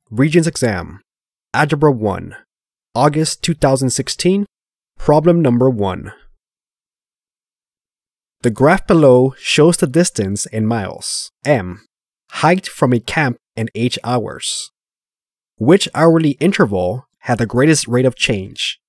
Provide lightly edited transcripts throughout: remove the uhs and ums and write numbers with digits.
Regents exam, Algebra 1, August 2016, problem number 1. The graph below shows the distance in miles, m, hiked from a camp in h hours. Which hourly interval had the greatest rate of change?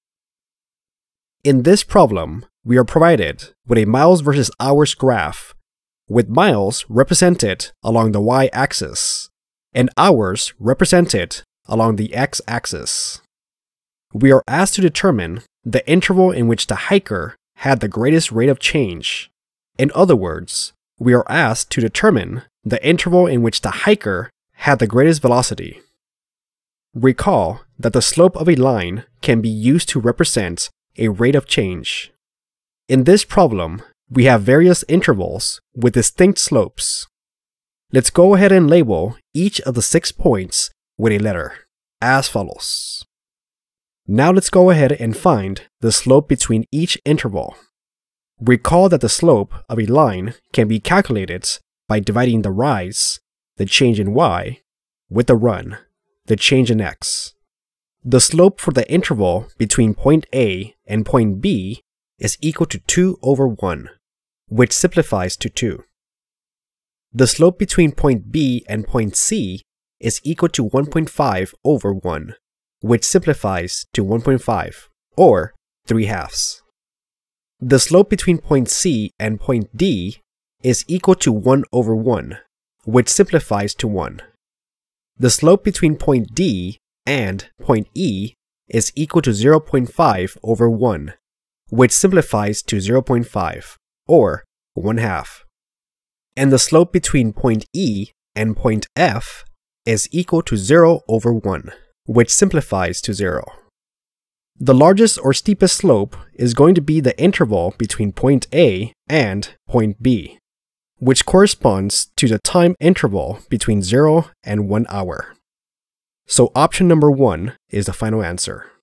In this problem, we are provided with a miles versus hours graph, with miles represented along the y-axis and hours represented along the x-axis. We are asked to determine the interval in which the hiker had the greatest rate of change. In other words, we are asked to determine the interval in which the hiker had the greatest velocity. Recall that the slope of a line can be used to represent a rate of change. In this problem, we have various intervals with distinct slopes. Let's go ahead and label each of the 6 points with a letter, as follows. Now let's go ahead and find the slope between each interval. Recall that the slope of a line can be calculated by dividing the rise, the change in y, with the run, the change in x. The slope for the interval between point A and point B is equal to 2 over 1, which simplifies to 2. The slope between point B and point C is equal to 1.5 over 1, which simplifies to 1.5, or 3/2. The slope between point C and point D is equal to 1 over 1, which simplifies to 1. The slope between point D and point E is equal to 0.5 over 1, which simplifies to 0.5, or 1/2. And the slope between point E and point F is equal to 0 over 1, which simplifies to 0. The largest or steepest slope is going to be the interval between point A and point B, which corresponds to the time interval between 0 and 1 hour. So option number 1 is the final answer.